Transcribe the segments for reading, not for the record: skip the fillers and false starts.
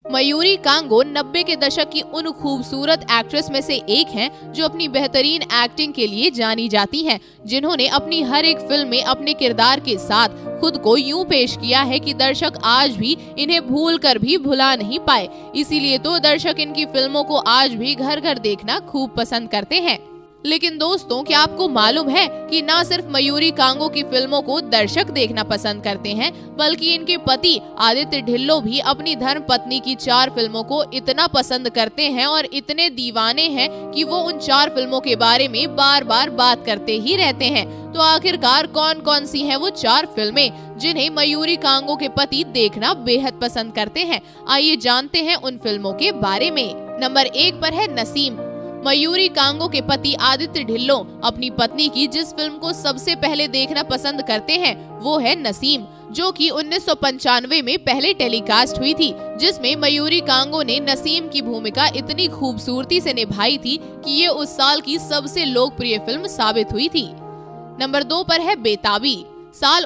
Mayuri Congo 90 के दशक की उन खूबसूरत एक्ट्रेस में से एक हैं जो अपनी बेहतरीन एक्टिंग के लिए जानी जाती हैं, जिन्होंने अपनी हर एक फिल्म में अपने किरदार के साथ खुद को यूं पेश किया है कि दर्शक आज भी इन्हें भूल कर भी भुला नहीं पाए। इसीलिए तो दर्शक इनकी फिल्मों को आज भी घर घर देखना खूब पसंद करते हैं। लेकिन दोस्तों, क्या आपको मालूम है कि न सिर्फ मयूरी कांगो की फिल्मों को दर्शक देखना पसंद करते हैं, बल्कि इनके पति आदित्य ढिल्लों भी अपनी धर्म पत्नी की 4 फिल्मों को इतना पसंद करते हैं और इतने दीवाने हैं कि वो उन 4 फिल्मों के बारे में बार बार बात करते ही रहते हैं। तो आखिरकार कौन कौन सी हैं वो 4 फिल्में जिन्हें मयूरी कांगो के पति देखना बेहद पसंद करते हैं? आइए जानते हैं उन फिल्मों के बारे में। नंबर 1 पर है नसीम। मयूरी कांगो के पति आदित्य ढिल्लों अपनी पत्नी की जिस फिल्म को सबसे पहले देखना पसंद करते हैं वो है नसीम, जो कि 1995 में पहले टेलीकास्ट हुई थी, जिसमें मयूरी कांगो ने नसीम की भूमिका इतनी खूबसूरती से निभाई थी कि ये उस साल की सबसे लोकप्रिय फिल्म साबित हुई थी। नंबर 2 पर है बेताबी। साल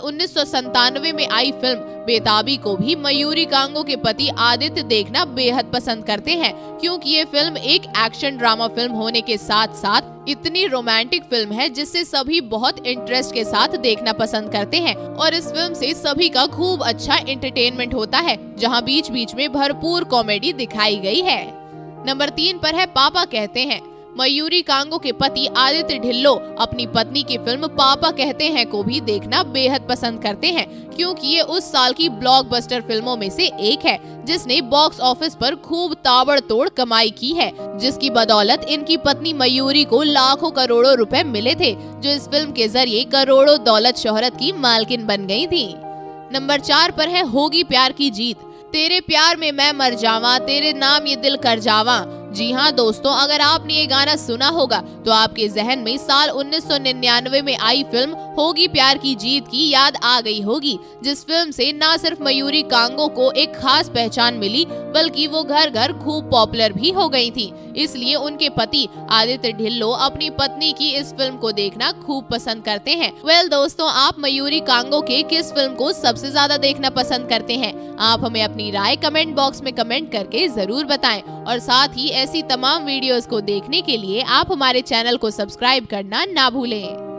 1997 में आई फिल्म बेताबी को भी मयूरी कांगो के पति आदित्य देखना बेहद पसंद करते हैं, क्योंकि ये फिल्म एक एक्शन ड्रामा फिल्म होने के साथ साथ इतनी रोमांटिक फिल्म है जिससे सभी बहुत इंटरेस्ट के साथ देखना पसंद करते हैं। और इस फिल्म से सभी का खूब अच्छा एंटरटेनमेंट होता है, जहां बीच बीच में भरपूर कॉमेडी दिखाई गई है। नंबर 3 पर है पापा कहते हैं। मयूरी कांगो के पति आदित्य ढिल्लों अपनी पत्नी की फिल्म पापा कहते हैं को भी देखना बेहद पसंद करते हैं, क्योंकि ये उस साल की ब्लॉकबस्टर फिल्मों में से एक है जिसने बॉक्स ऑफिस पर खूब ताबड़तोड़ कमाई की है, जिसकी बदौलत इनकी पत्नी मयूरी को लाखों करोड़ों रुपए मिले थे, जो इस फिल्म के जरिए करोड़ों दौलत शोहरत की मालकिन बन गई थी। नंबर 4 पर है होगी प्यार की जीत। तेरे प्यार में मैं मर जावा, तेरे नाम ये दिल कर जावा। जी हाँ दोस्तों, अगर आपने ये गाना सुना होगा तो आपके जहन में साल 1999 में आई फिल्म होगी प्यार की जीत की याद आ गई होगी, जिस फिल्म से न सिर्फ मयूरी कांगो को एक खास पहचान मिली, बल्कि वो घर घर खूब पॉपुलर भी हो गई थी। इसलिए उनके पति आदित्य ढिल्लों अपनी पत्नी की इस फिल्म को देखना खूब पसंद करते हैं। वेल दोस्तों, आप मयूरी कांगो के किस फिल्म को सबसे ज्यादा देखना पसंद करते हैं? आप हमें अपनी राय कमेंट बॉक्स में कमेंट करके जरूर बताएं, और साथ ही ऐसी तमाम वीडियोस को देखने के लिए आप हमारे चैनल को सब्सक्राइब करना ना भूलें।